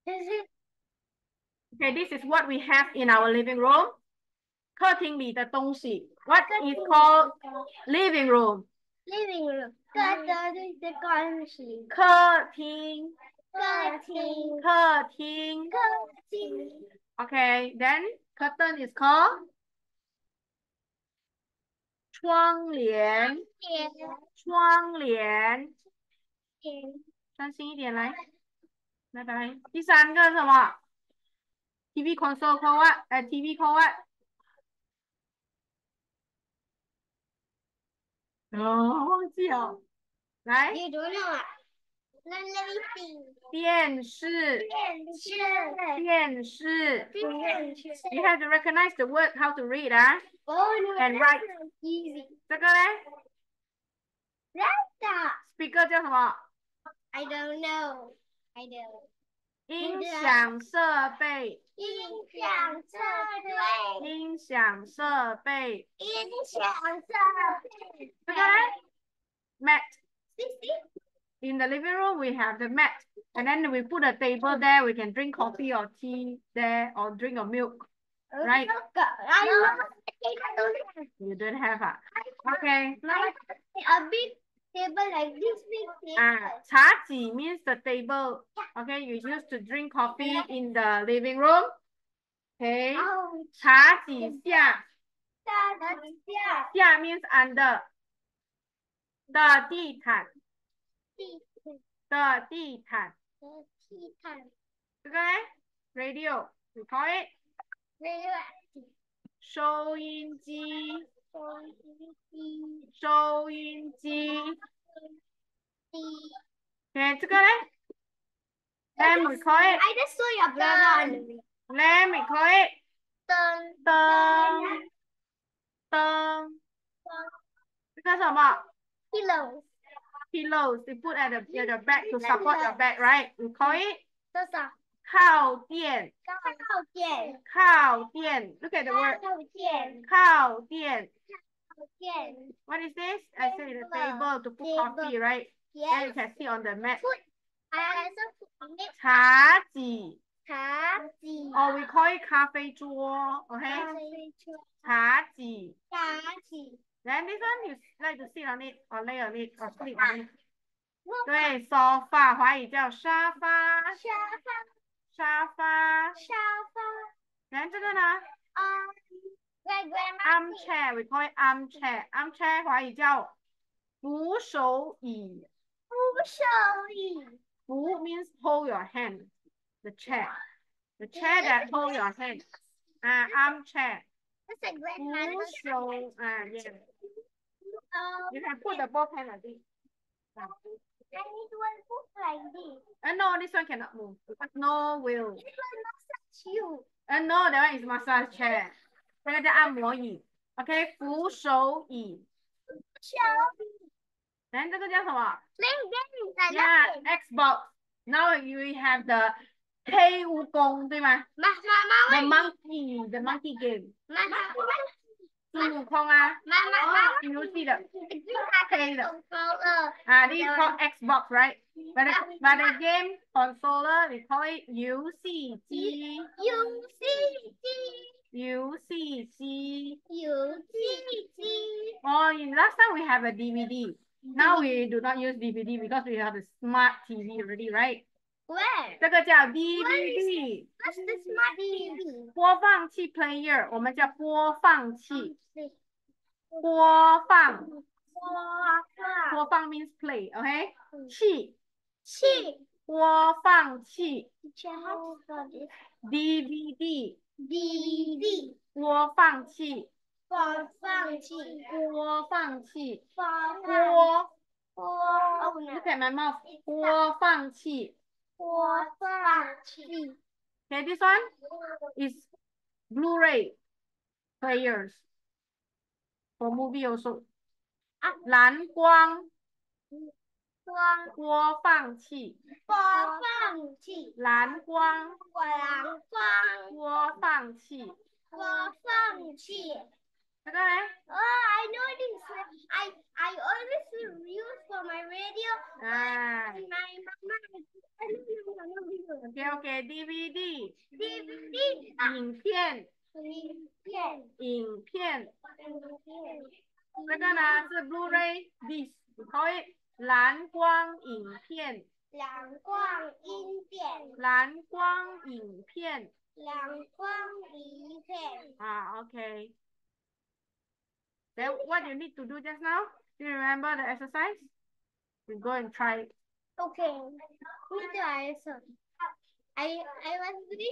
Okay, this is what we have in our living room. 客厅里的东西 What is called living room? Living room. 客厅的东西。 客厅。 客厅。 客厅。 客厅。 Okay, then curtain is called 窗帘。窗帘。专心一点来。拜拜。第三个是什么 ？TV console call what? TV call what? 哦，忘记了。来。 You don't know 啊？Let me see. 电视。电视。You have to recognize the word how to read, ah? Oh no. And write. Easy. 这个呢 ？Speaker 叫什么 I don't know. I don't. 音响设备。 音响设备。 音响设备。 音响设备。 这个呢 ？Mat. In the living room, we have the mat. And then we put a table there. We can drink coffee or tea there or drink a milk. Right? You don't have ah? Okay. A big table like this big table. 茶几 means the table. Okay, you used to drink coffee in the living room. Okay. 茶几下。下 means under. 的地毯。的地毯。这个呢 ？Radio. We call it. Radio. 收音机。收音机。Okay, 这个呢 ？Then we call it. I just saw your brother. Then we call it. 灯。 灯。灯。这个什么 Pillows. Pillows. You put at the back to support your back, right? We call it. 多少？ 靠垫。 靠垫。 靠垫。Look at the word. 靠垫。 靠垫。 靠垫。 What is this? I said the table to put coffee, right? Yes. And you can sit on the mat. I also put on it. 茶几。 茶几。 Or we call it 咖啡桌. Okay? 茶几。 茶几。 Then this one you like to sit on it or lay on it or sleep on it. 对 ，sofa 华语叫沙发。沙发。然后这个呢 ？armchair we call it armchair. Armchair 华语叫扶手椅。扶 means hold your hand. The chair. The chair that hold your hand. Armchair. That's a 扶手yeah. You can put the both hand like this. I need one book like this. No, this one cannot move because no wheel. This one massage you. No, that one is massage chair. 这个叫按摩椅。OK， 扶手椅。然后这个叫什么 ？Yeah, Xbox. Now you have the 黑蜈蚣，对吗 ？The monkey game. 孙悟空啊，游戏的黑的this is called Xbox, right? But the game controller we call it 游戏机。游戏机。Oh, last time we have a DVD. Now we do not use DVD because we have a smart TV already, right? Where? 这个叫 DVD. What's the smart TV? 播放器 player， 我们叫播放器。播放 means play, okay? 器播放器。DVD 播放器。播Look at my mouth. 播放器。Okay, this one is Blu-ray players for movie also. 蓝光播放器。蓝光播放器。 这个呢 Oh, I know this. I always use for my radio. And my mama. OK DVD DVD. 影片这个呢是 Blu-ray disc we call it 蓝光影片OK then what you need to do just now do you remember the exercise you go and try it Okay. I was